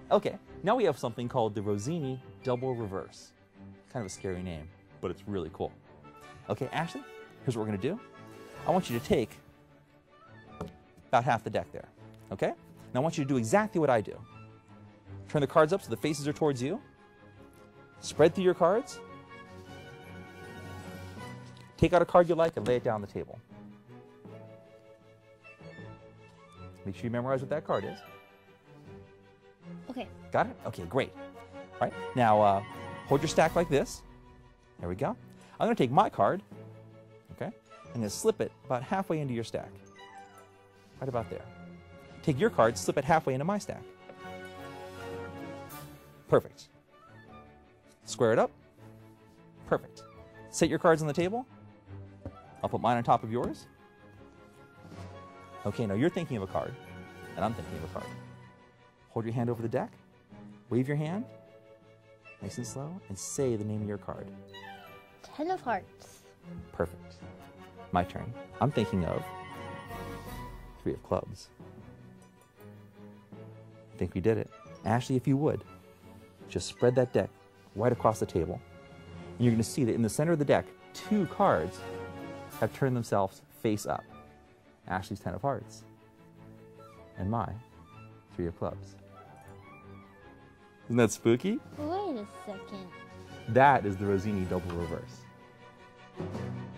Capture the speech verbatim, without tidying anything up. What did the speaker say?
Okay, now we have something called the Rossini double reverse. Kind of a scary name, but it's really cool. Okay, Ashley, here's what we're gonna do. I want you to take about half the deck there, okay? Now I want you to do exactly what I do. Turn the cards up so the faces are towards you. Spread through your cards. Take out a card you like and lay it down on the table. Make sure you memorize what that card is. Okay. Got it? Okay, great. All right, now uh, hold your stack like this. There we go. I'm going to take my card, okay? I'm going to slip it about halfway into your stack. Right about there. Take your card, slip it halfway into my stack. Perfect. Square it up. Perfect. Set your cards on the table. I'll put mine on top of yours. Okay, now you're thinking of a card, and I'm thinking of a card. Hold your hand over the deck, wave your hand, nice and slow, and say the name of your card. Ten of hearts. Perfect. My turn. I'm thinking of three of clubs. I think we did it. Ashley, if you would, just spread that deck right across the table. And you're going to see that in the center of the deck, two cards have turned themselves face up. Ashley's ten of hearts, and my three of clubs. Isn't that spooky? Wait a second. That is the Rossini double reverse.